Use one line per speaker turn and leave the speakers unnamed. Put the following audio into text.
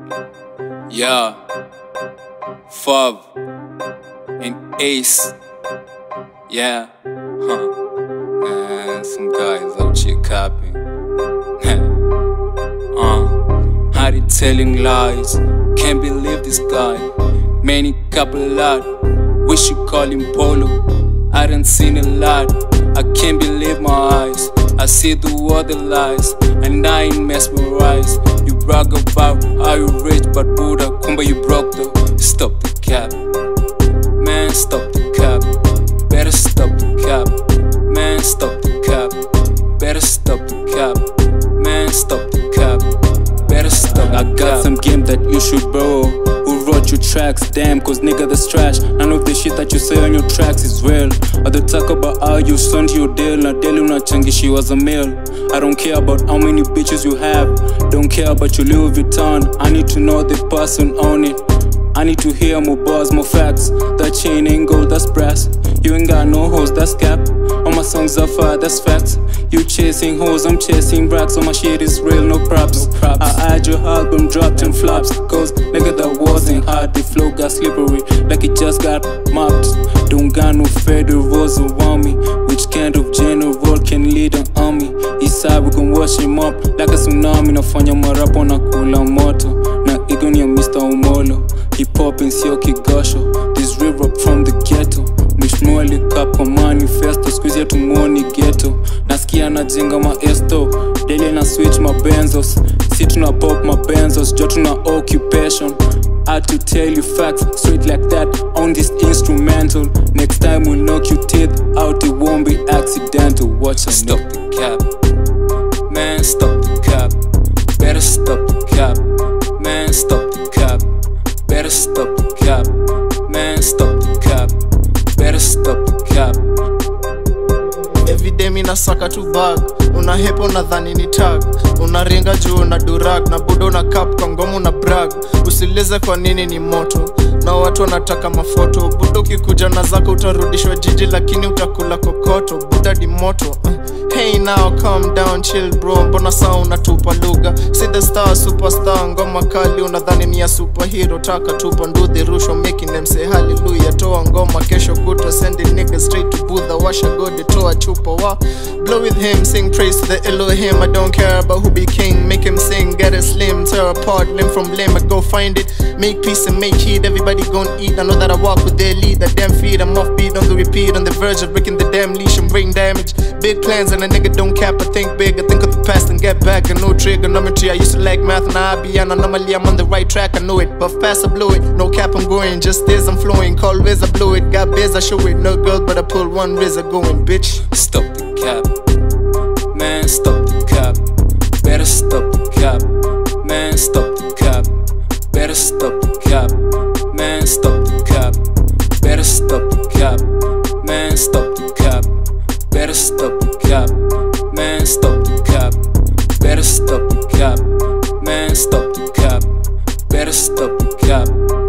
Yeah, Fub and Ace. Yeah, man, some guys out here copying. How they telling lies? Can't believe this guy. Many couple lot. Wish you call him Polo. I done seen a lot. I can't believe my eyes. I see through all the lies, and I ain't mesmerized. You brag about how you rich, but Buddha, kumba you broke though. Stop the cap, man, stop the cap. Better stop the cap, man, stop the cap. Better stop the cap, man, stop the cap. Better stop the cap. I got some game that you should borrow. Who wrote your tracks? Damn, cause nigga that's trash. None of the shit that you say on your tracks is real. Or they talk about how you sent your deal. Na deal unachangi she was a male. I don't care about how many bitches you have. Don't care about your Louis Vuitton. I need to know the person on it. I need to hear more bars, more facts. That chain ain't gold, that's brass. You ain't got no hoes, that's cap. All my songs are fire, that's facts. You chasing hoes, I'm chasing racks. All my shit is real, no props. I had your album dropped in flops. Cause nigga that wasn't hard. The flow got slippery, like it just got mopped. Don't got no federals around me. Which kind of general can lead an army? Eastside we gon' wash him up like a tsunami. Nafanya marapo na kula moto. Na ego ni ya Mr. Umolo. Hip hop and sio kigosho. This rip up from the ghetto. Mishmueli kapo manifesto. Squeeze ya tumuoni ghetto. Nasikia na jenga maesto. Daily na switch ma benzos. Si tuna pop ma benzos. Jo tuna occupation. I had to tell you facts straight like that on this instrumental. Next time we'll knock your teeth out. It won't be accidental. Watch out. Stop the cap, man, stop the cap. Better stop the cap, man, stop the cap. Better stop the cap, man, stop the cap. Better stop the cap.
Everyday mina saka tu bag. Una hepo na dhani ni tag. Una ringa juu na durag. Na budo na cap kwa ngomu na brag. Usileze kwa nini ni moto. Na watu wanataka mafoto. Budo kikuja na zako utarudishwa jiji. Lakini utakula kokoto. Buda di moto. Hey now, calm down, chill bro. Mbona saa unatupa lugha. See the star, superstar. Ngoma kali unadhani ni ya superhero. Taka tupa nduthi rusho, making them say hallelujah. Toa ngoma kesho kuto, sending niggas straight to Buddha. Washa gode, toa chupa wa. Blow with him, sing praise to the Elohim. I don't care about who be king. Make him sing, get it slim. Tear apart, limb from limb. I go find it, make peace and make heat. Everybody gon' eat. I know that I walk with their lead. That damn feed, I'm off beat on the repeat. On the verge of breaking the damn leash and brain damage. Big plans and a nigga don't cap, I think big. I think of the past and get back. And no trigonometry, I used to like math. Now I be an anomaly, I'm on the right track, I know it. Buff pass, I blow it, no cap, I'm going. Just as I'm flowing, call Riz, I blow it. Got biz, I show it, no girls, but I pull one Riz, I going, bitch.
Stop the cap, man, stop the cap. Better stop the cap, man, stop the cap. Better stop the cap, man, stop the cap. Better stop the cap, man, stop the cap. Better stop the cap, man, stop the cap. Better stop the cap, man, stop the cap. Better stop the cap.